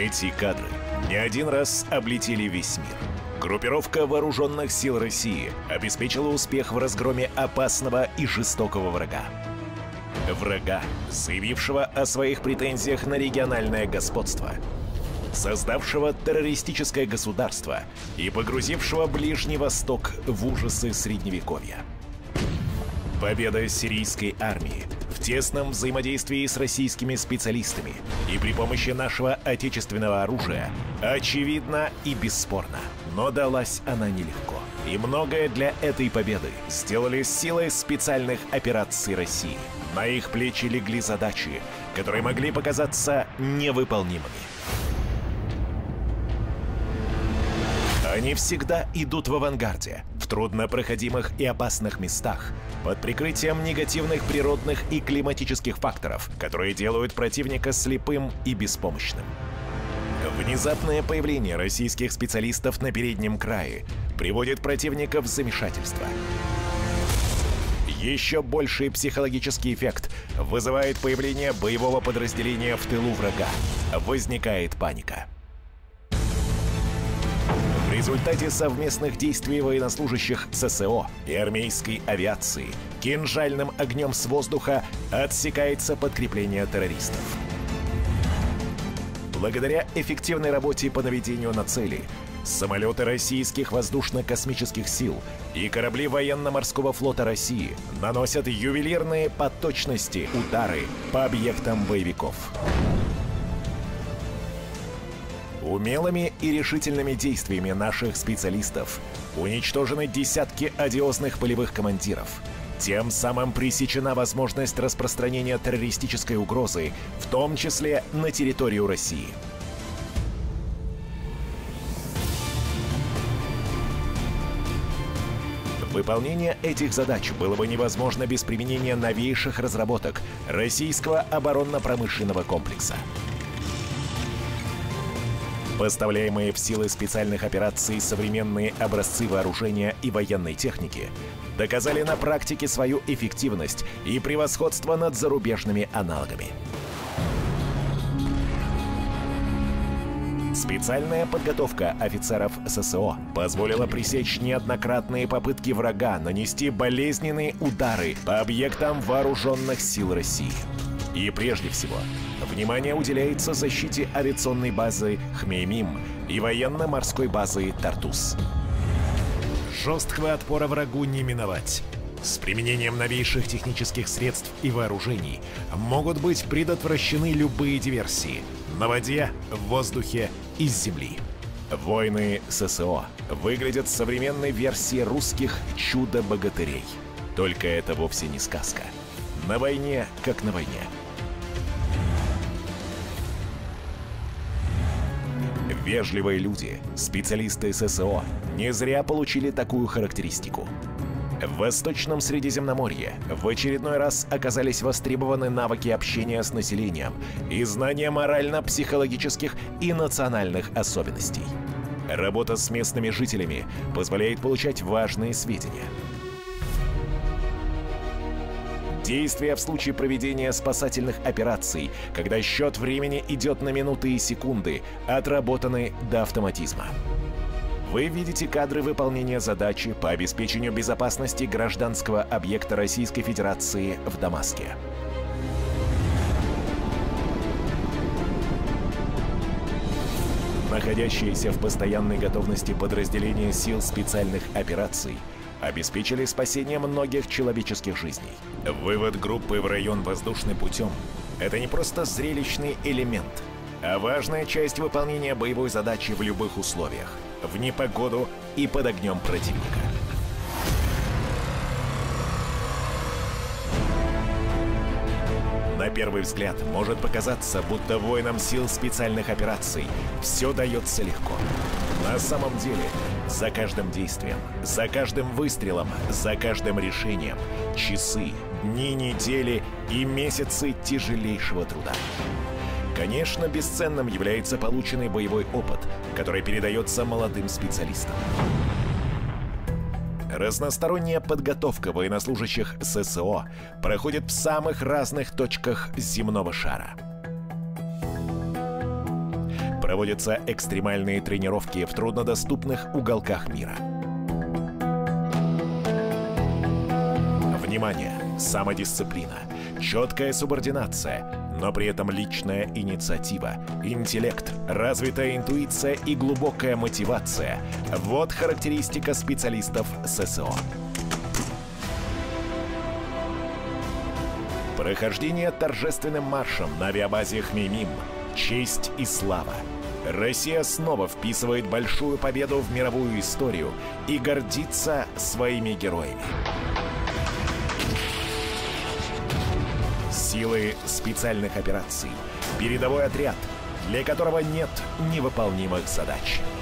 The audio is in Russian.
Эти кадры не один раз облетели весь мир. Группировка вооруженных сил России обеспечила успех в разгроме опасного и жестокого врага. Врага, заявившего о своих претензиях на региональное господство, создавшего террористическое государство и погрузившего Ближний Восток в ужасы Средневековья. Победа сирийской армии в тесном взаимодействии с российскими специалистами и при помощи нашего отечественного оружия очевидна и бесспорна. Но далась она нелегко. И многое для этой победы сделали силы специальных операций России. На их плечи легли задачи, которые могли показаться невыполнимыми. Они всегда идут в авангарде, в труднопроходимых и опасных местах, под прикрытием негативных природных и климатических факторов, которые делают противника слепым и беспомощным. Внезапное появление российских специалистов на переднем крае приводит противника в замешательство. Еще больший психологический эффект вызывает появление боевого подразделения в тылу врага. Возникает паника. В результате совместных действий военнослужащих ССО и армейской авиации кинжальным огнем с воздуха отсекается подкрепление террористов. Благодаря эффективной работе по наведению на цели, самолеты российских воздушно-космических сил и корабли военно-морского флота России наносят ювелирные по точности удары по объектам боевиков. Умелыми и решительными действиями наших специалистов уничтожены десятки одиозных полевых командиров. Тем самым пресечена возможность распространения террористической угрозы, в том числе на территорию России. Выполнение этих задач было бы невозможно без применения новейших разработок российского оборонно-промышленного комплекса. Поставляемые в силы специальных операций современные образцы вооружения и военной техники доказали на практике свою эффективность и превосходство над зарубежными аналогами. Специальная подготовка офицеров ССО позволила пресечь неоднократные попытки врага нанести болезненные удары по объектам вооруженных сил России. И прежде всего, внимание уделяется защите авиационной базы Хмеймим и военно-морской базы Тартус. Жесткого отпора врагу не миновать. С применением новейших технических средств и вооружений могут быть предотвращены любые диверсии на воде, в воздухе и с земли. Войны ССО выглядят современной версией русских чудо-богатырей. Только это вовсе не сказка. На войне, как на войне. Вежливые люди, специалисты ССО, не зря получили такую характеристику. В Восточном Средиземноморье в очередной раз оказались востребованы навыки общения с населением и знания морально-психологических и национальных особенностей. Работа с местными жителями позволяет получать важные сведения. Действия в случае проведения спасательных операций, когда счет времени идет на минуты и секунды, отработаны до автоматизма. Вы видите кадры выполнения задачи по обеспечению безопасности гражданского объекта Российской Федерации в Дамаске. Находящиеся в постоянной готовности подразделения сил специальных операций обеспечили спасение многих человеческих жизней. Вывод группы в район воздушным путем — это не просто зрелищный элемент, а важная часть выполнения боевой задачи в любых условиях, в непогоду и под огнем противника. На первый взгляд может показаться, будто воинам сил специальных операций все дается легко. На самом деле, за каждым действием, за каждым выстрелом, за каждым решением часы, дни, недели и месяцы тяжелейшего труда. Конечно, бесценным является полученный боевой опыт, который передается молодым специалистам. Разносторонняя подготовка военнослужащих ССО проходит в самых разных точках земного шара. Проводятся экстремальные тренировки в труднодоступных уголках мира. Внимание! Самодисциплина, четкая субординация, но при этом личная инициатива, интеллект, развитая интуиция и глубокая мотивация – вот характеристика специалистов ССО. Прохождение торжественным маршем на авиабазе Хмеймим. Честь и слава. Россия снова вписывает большую победу в мировую историю и гордится своими героями. Силы специальных операций. Передовой отряд, для которого нет невыполнимых задач.